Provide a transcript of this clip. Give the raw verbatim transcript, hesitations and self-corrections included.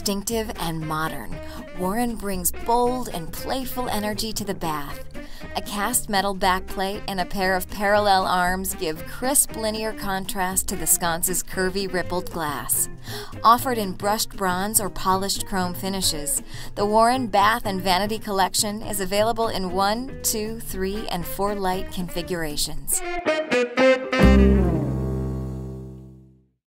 distinctive and modern, Warren brings bold and playful energy to the bath. A cast metal backplate and a pair of parallel arms give crisp linear contrast to the sconce's curvy rippled glass. Offered in brushed bronze or polished chrome finishes, the Warren Bath and Vanity Collection is available in one, two, three, and four light configurations.